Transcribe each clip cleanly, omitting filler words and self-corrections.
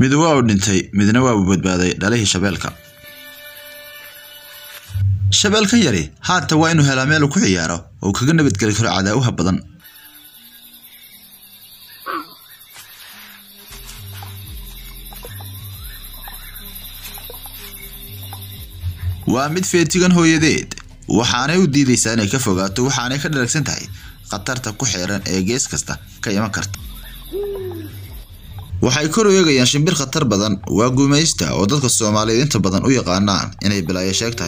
mid waa u dhintay midna waa u badbaaday dhalihii shabeelka. shabeelka yari haata waa inuu helaa meel uu ku ciyaaro oo kaga nabadgeli karo cadawga badan. waa mid feetigan hooyadeed waxaanay u diidaysaa inay ka fogaato waxaanay ka dhalagsan tahay khatarta ku xeeran ee gees kasta ka iman karta. waxay kor u eegayaan shimbir khatar badan waa guumaysta oo dadka Soomaaliyeed inta badan u yaqaanaan inay bilaayo sheegtay.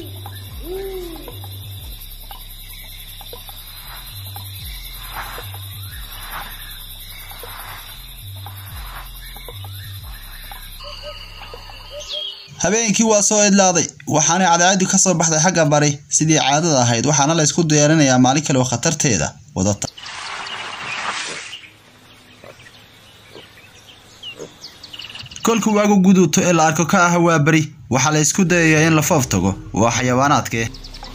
habeenkii waa soo idlaaday waxaana cadaaladu ka soo baxday xagga bari sidii caadada ahayd waxaana la isku diyaarinayaa maalin kale oo khatarteeda wadata. kolku waagu guduuto ee la arko ka ah waa bari waxa la isku dayayaa in la foof tago waa xayawaanaadkee.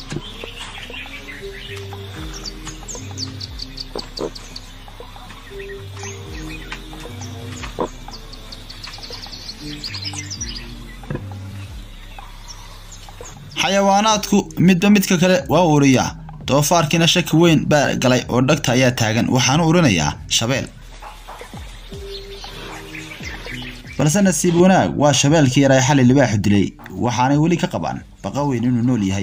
xayawaanaadku midka kale waa uriyaa doofaarkina shaki weyn baa galay oo dhagta ayaa taagan waxaanu urinayaa shabeel. balse nasiib wanaag waa shabeelkii yaray xalay libaax dilay waxaanay weli ka qabaan baqa weyn inuu nool yahay.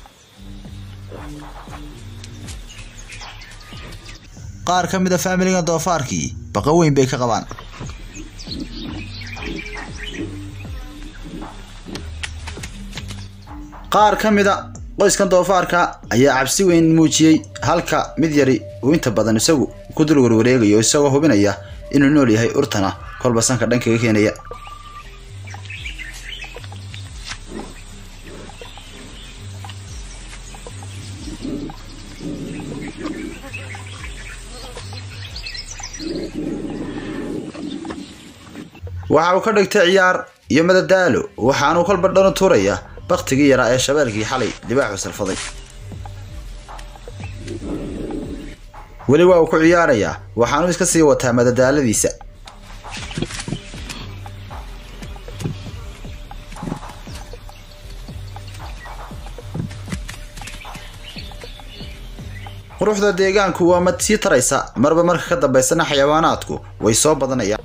qaar ka mid ah faamiliga doofaarkii baqa weyn bay ka qabaan. qaar ka mid ah qoyska doofaarka ayaa cabsi weyn muujiyay halka mid yari uu inta badan isagu ku dul warwareegayo isagoo hubinaya inuu nool yahay urtana kolba sanka dhankaga keenaya. waxa uu ka dhigtay ciyaar iyo madadaalo waxaanu kolba dhan tuuraya baqtigii yaraa ee shabeelkii xalay libaaxu salfaday. weli waa uu ku ciyaarayaa waxaanu iska sii wataa madadaaladiisa. quruxda deegaanku waa mid sii taraysa marba marka ka dambeysana xayawaanaadku way soo badanayaan.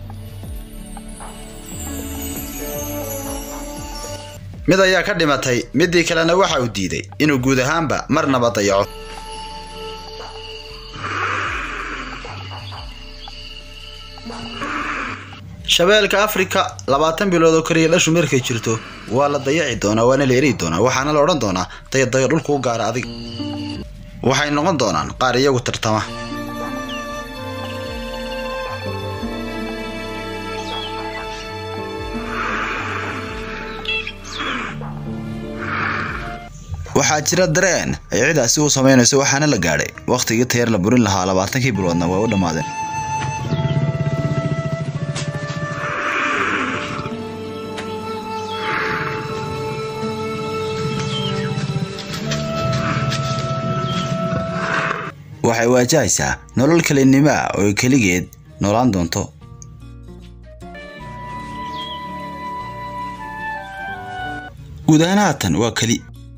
mid ayaa ka dhimatay midii kalena waxa uu diiday inuu guud ahaanba marnaba dayaco. shabeelka Afrika 20 bilood oo kaliya dhashu markay jirto waa la dayaci doonaa waana la eeri doonaa waxaana la oran doonaa dayac dhulku u gaar adig. waxay noqon doonaan qaar iyagu tartama. waxaa jira dareen ay ciidaasi u sameynayso waxaana la gaaray waqtigii tayar la burin lahaa 20 biloodna waa u dhamaadeen. waxay waajahaysaa nolol kalinimo oo kaligeed noolaan doonto. guud ahaan haatan waa kali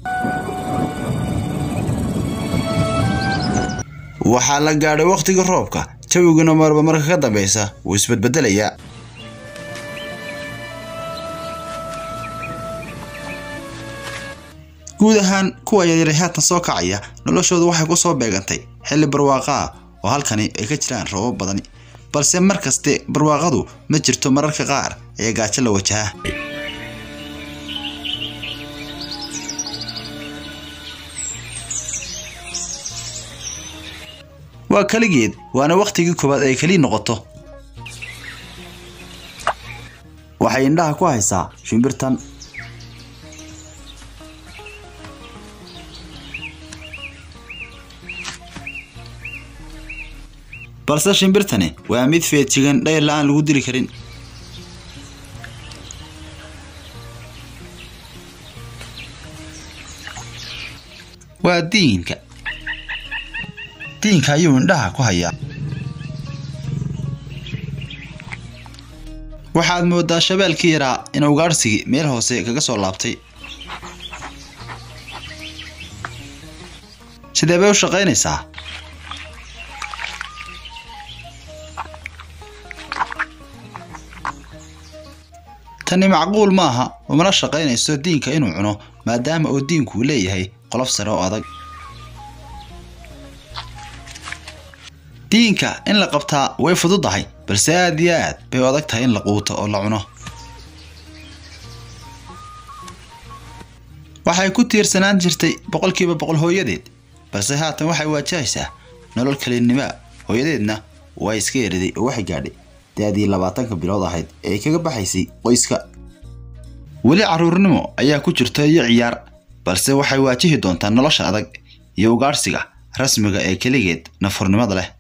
waxaa la gaaray waqtiga roobka jawiguna marba marka ka dambaysa wuu isbedbedelayaa. guud ahaan kuwa yaryar haatan soo kacaya noloshoodu waxay ku soo beegantay xilli barwaaqo oo halkani ay ka jiraan roobab badan balse markaste barwaaqadu ma jirto mararka qaar ay gaajo la wajaha. waa kaligeed waana waqtigii koobaad ay kali noqoto. waxay indhaha ku haysaa shimbirtan. balse shimbirtani waa mid feetigan dhayr la'aan lagu dili karin. waa diinka ayuu indhaha ku hayaa. waxaad moodaa shabeelkii yaraa in ugaarsigii meel hoose kaga soo laabtay. sidee bay u shaqaynaysaa? tani macquul maaha, umana shaqaynayso diinka inuu cuno maadaama uu diinku leeyahay qolof sare oo adag. diinka in la qabtaa way fududahay, balse aad iyo aad bay u adag tahay in la quuto oo la cuno. waxay ku tiirsanaan jirtay boqolkiiba 100 hooyadeed, balse haatan waxay waajahaysaa nolol kaliinimo. hooyadeedna way iska yariday oo waxay gaadhay daadii 20 bilood ahayd ee kaga baxaysay qoyska. weli caruurnimo ayaa ku jirta iyo ciyaar, balse waxay waajihi doontaa nolosha adag iyo ugaarsiga rasmiga ee kaligeed nafurnimada leh.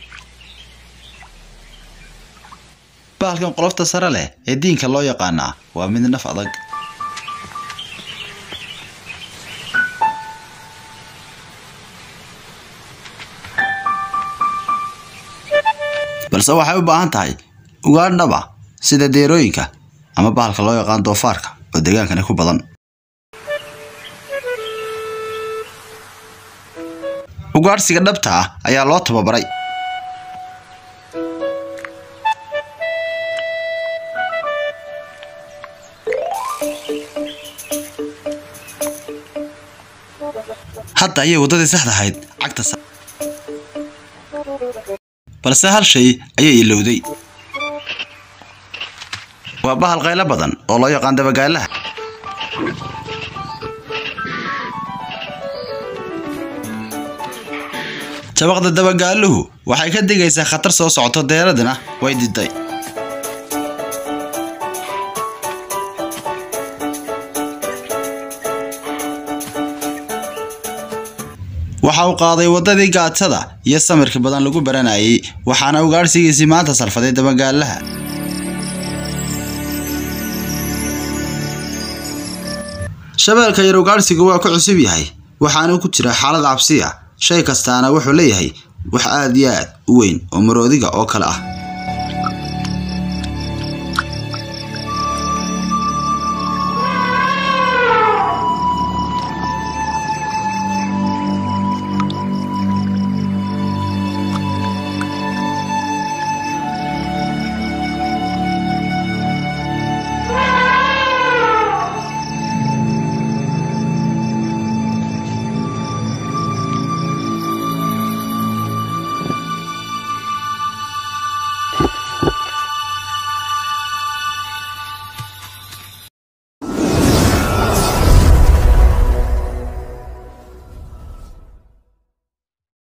bahalkan qolofta sare leh ee diinka loo yaqaanaa waa mid naf adag. balse waxay u baahan tahay ugaar dhaba sida deerooyinka ama bahalka loo yaqaan doofaarka oo deegaankani ku badan. ugaarsiga dhabta ah ayaa loo tababaray. hadda ayay wadadii saxda ahayd cagta balse hal shay ayay ilowday. waa bahal qaylo badan oo loo yaqaan dabagaalaha. jabaqda dabagaaluhu waxay ka digaysaa khatar soo socoto, deeradina way diday. waxa uu qaaday wadadii gaatada iyo samirka badan lagu baranayay, waxaana ugaarsigiisii maanta salfaday dabagaalaha. shabeelka yar ugaarsigu waa ku cusub yahay, waxaana ku jira xaalad cabsi ah. shay kastaana wuxuu leeyahay wax aad iyo aad u weyn oo maroodiga oo kale ah.